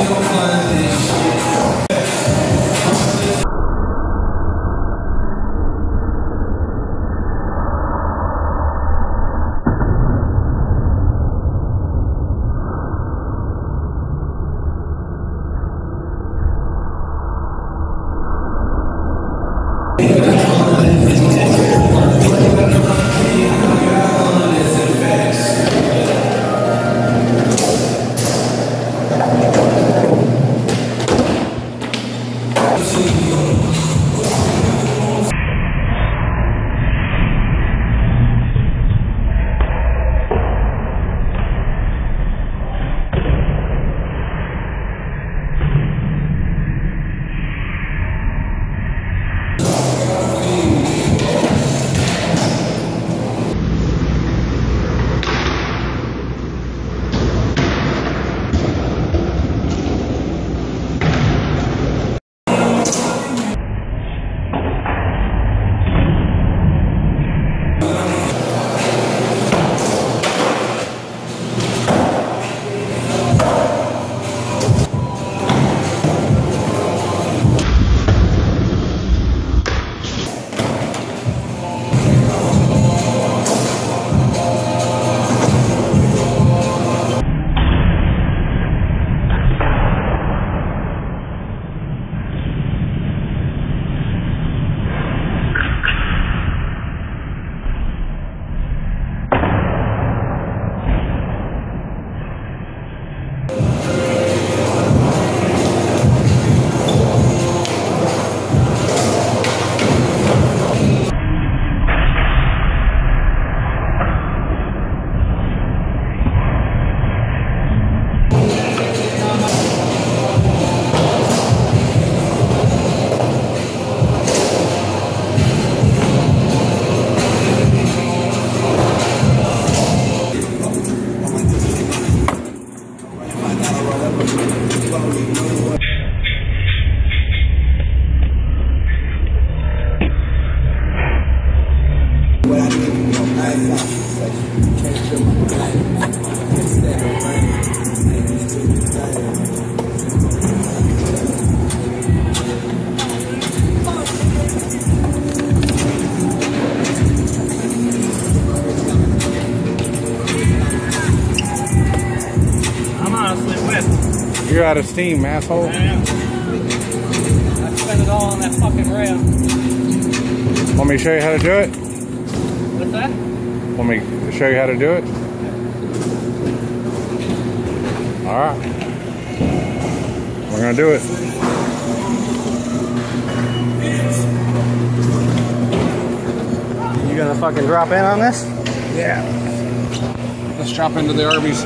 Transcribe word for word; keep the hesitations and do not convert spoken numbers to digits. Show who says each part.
Speaker 1: You're out of steam, asshole.
Speaker 2: I am. I spent it all on that fucking rail.
Speaker 1: Want me to show you how to do it?
Speaker 2: What's that?
Speaker 1: Want me to show you how to do it? Alright. We're gonna do it.
Speaker 2: You gonna fucking drop in on this?
Speaker 1: Yeah. Let's drop into the Arby's.